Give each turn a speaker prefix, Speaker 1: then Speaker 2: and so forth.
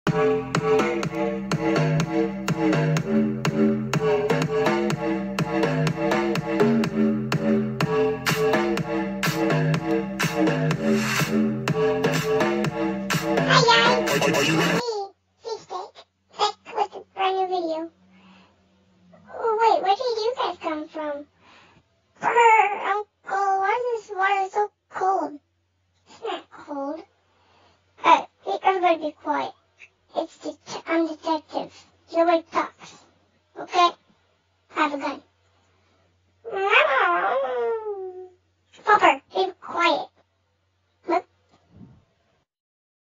Speaker 1: Are you ready? Fishstick, back with a brand new video. Oh, wait, where did you guys come from? Brr, Uncle, why is this water so cold? It's not cold. Everybody be quiet. I'm detective. Nobody talks. Okay?